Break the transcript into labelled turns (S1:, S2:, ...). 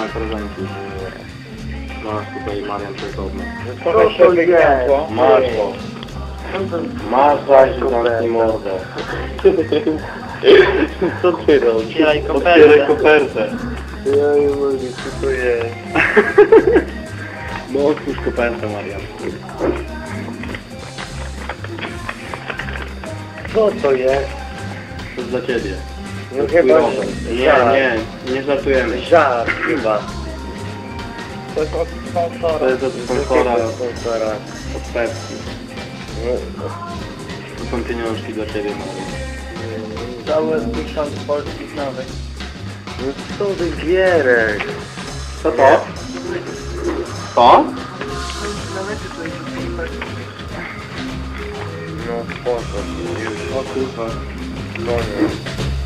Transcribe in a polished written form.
S1: prezenty. Masz tutaj, Marian, przekopny.
S2: Proszę wygniotło.
S1: Masz to. Masz zaś, zamknij mordę. Co ty robisz?
S2: Otwieraj kopertę.
S1: Otwieraj kopertę.
S2: Ja nie mogę, co to jest?
S1: No otwórz kopertę, Marian.
S2: Co to jest?
S1: To jest dla ciebie.
S2: No chyba
S1: Nie żartujemy.
S2: żart chyba. To jest od sponsora.
S1: To jest od sponsora.
S2: sponsora.
S1: Od Pepsi. To są pieniążki dla ciebie, Marian.
S2: Całe 1000 polskich nowych. No co ty Gierek?
S1: Co to? Co?
S2: No spoko.
S1: O kurwa.
S2: Koniec.